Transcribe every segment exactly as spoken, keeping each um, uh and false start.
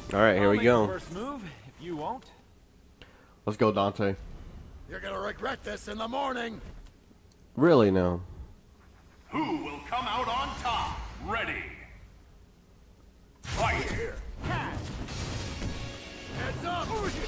Alright, here we go. First move, if you won't. Let's go, Dante. You're gonna regret this in the morning. Really now. Who will come out on top? Ready. Fight. Heads up.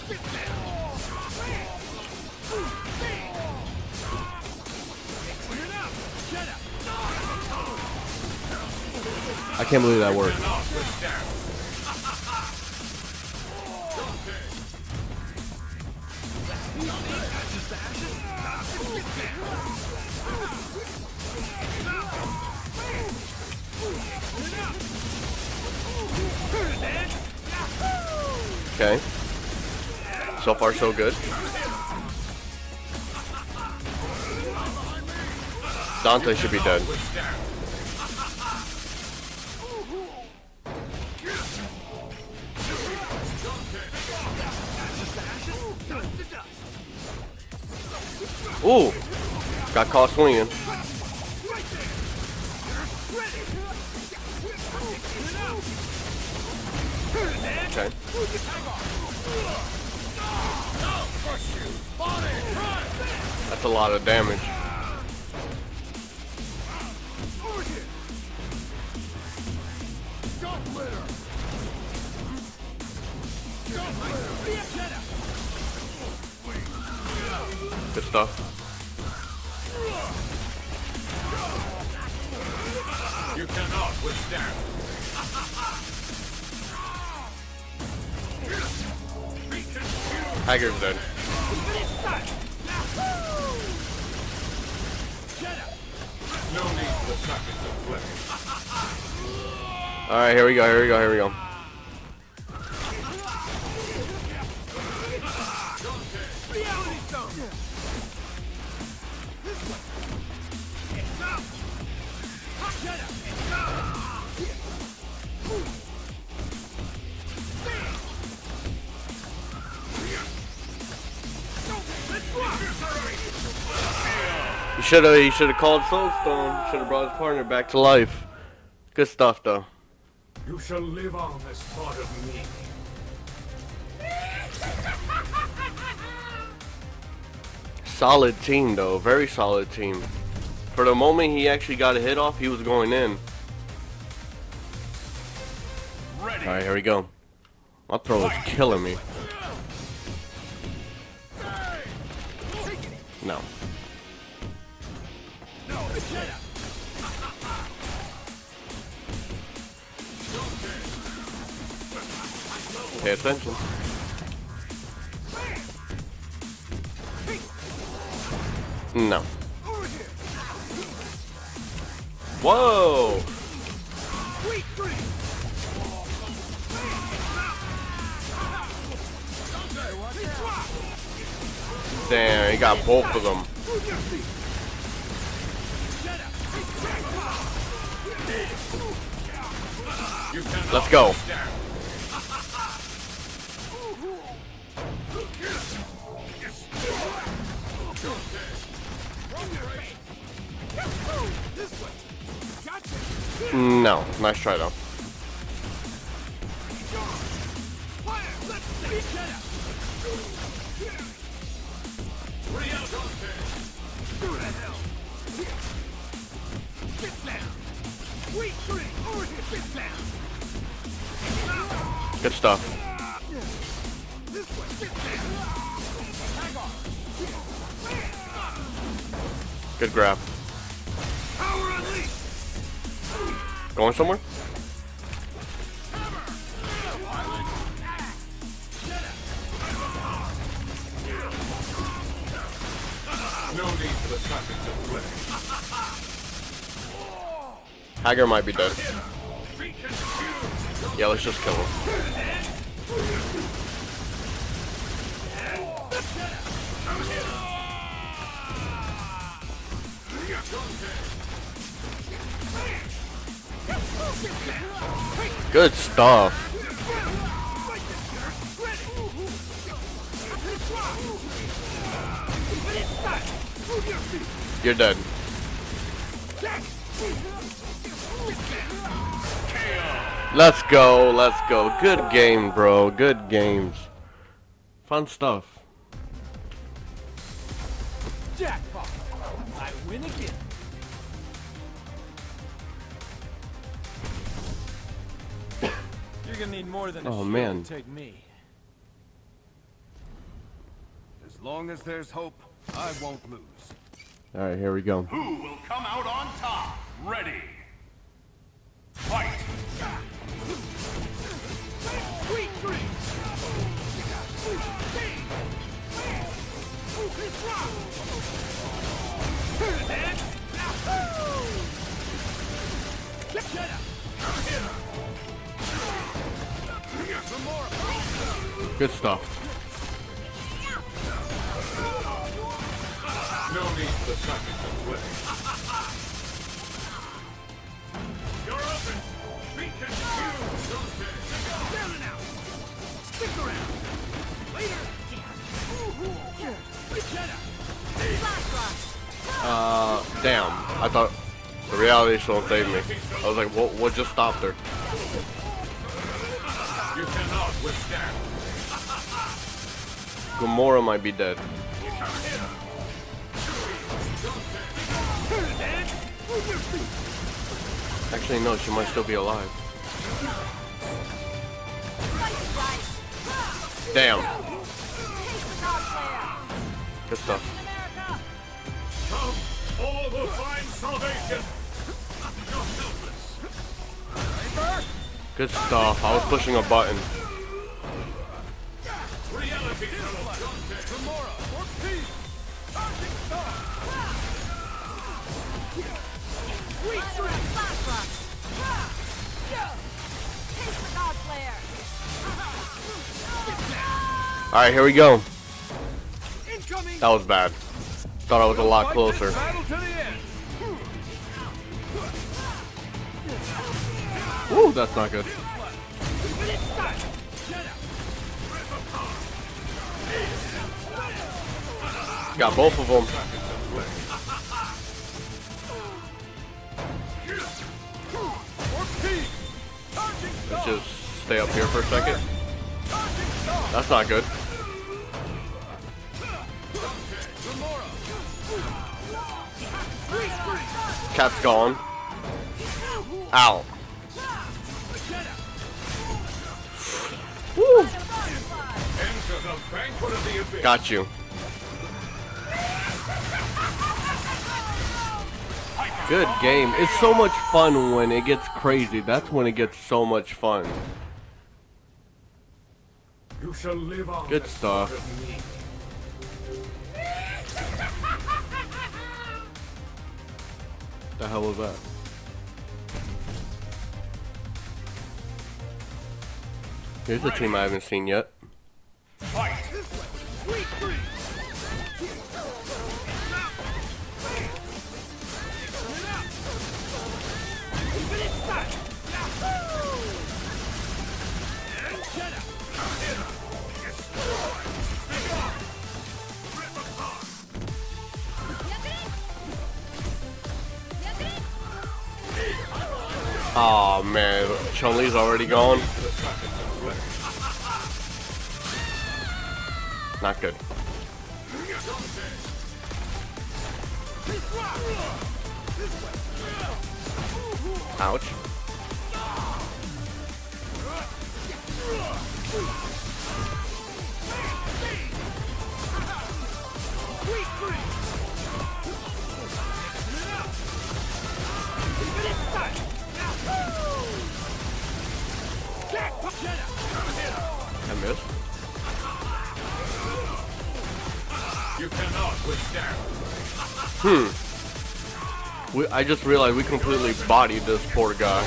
I can't believe that worked. Okay. So far, so good. Dante should be dead. Ooh! Got caught swinging. Okay. That's a lot of damage. Good stuff. You cannot withstand. Hager's dead. No need for seconds of play. Alright, here we go, here we go, here we go. You should have, he should have called Soulstone. Should have brought his partner back to life. Good stuff, though. You shall live on as part of me. Solid team, though. Very solid team. For the moment he actually got a hit off, he was going in. Ready. Alright, here we go. My throw is killing me. No. Pay attention. No. Whoa! Damn, he got both of them. Let's go. No, nice try though. Good stuff. Good grab. Going somewhere? No need for the seconds of play. Hager might be dead. Yeah, let's just kill him. Good stuff. You're dead. Let's go, let's go. Good game, bro. Good games. Fun stuff. Jackpot! I win again. You're gonna need more than a Oh, shield man. to take me. As long as there's hope, I won't lose. Alright, here we go. Who will come out on top? Ready. Fight. Good stuff. No need for such a way. You're open. Be confused. Down and out. Stick around. Later. Uh, damn. I thought the reality show saved me. I was like, what, what just stopped her? You cannot withstand. Gamora might be dead. Actually, no, she might still be alive. Damn. Good stuff. Come, all will find salvation. You're helpless. Good stuff. I was pushing a button. Reality Gamora, for peace. Charging star. Sweet dream. Alright, here we go. Incoming. That was bad. Thought I was a lot closer. Battle to the end. Woo, that's not good. Got both of them. Let's just stay up here for a second. That's not good. Cap's gone. Ow. Woo. Got you. Good game. It's so much fun when it gets crazy. That's when it gets so much fun. You shall live on. Good stuff. The hell was that? Here's a team I haven't seen yet. Fight. Oh man, Chun-Li's already gone. Not good. Ouch. I missed. You cannot withstand. Hmm. We, I just realized we completely bodied this poor guy.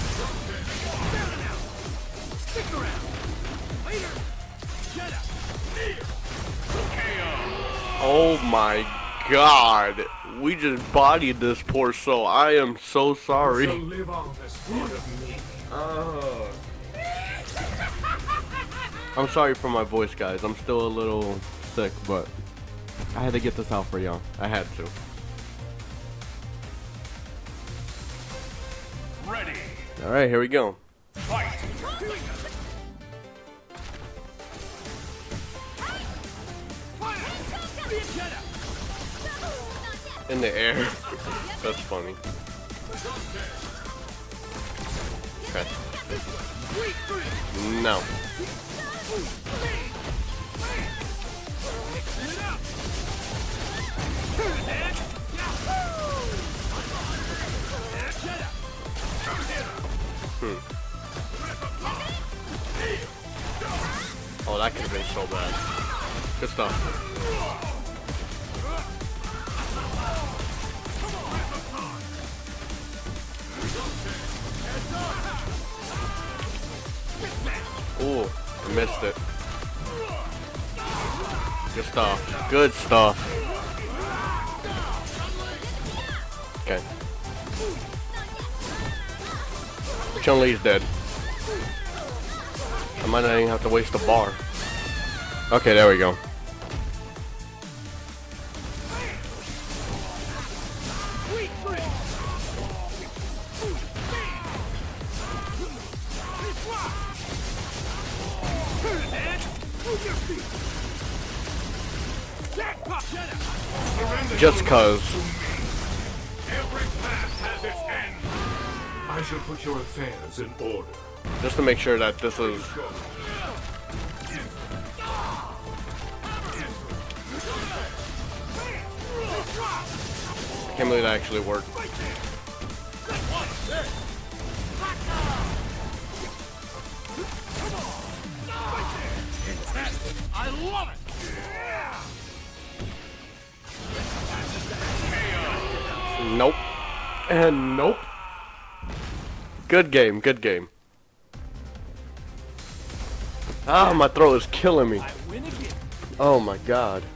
Oh my god. We just bodied this poor soul. I am so sorry. You shall live on this part of me. Oh. I'm sorry for my voice, guys. I'm still a little sick, but I had to get this out for y'all. I had to. Ready. Alright, here we go. Fight! In the air. That's funny. Okay. No. Hmm. Oh, that could have been so bad. Good stuff. Ooh, I missed it. Good stuff. Good stuff. Okay. Chun-Li's dead. I might not even have to waste a bar. Okay, there we go. Just cause. Every path has its end. I shall put your affairs in order. Just to make sure that this is I can't believe that actually worked. I love it. Nope. And nope. Good game, good game. Ah, my throat is killing me. I win again. Oh my god.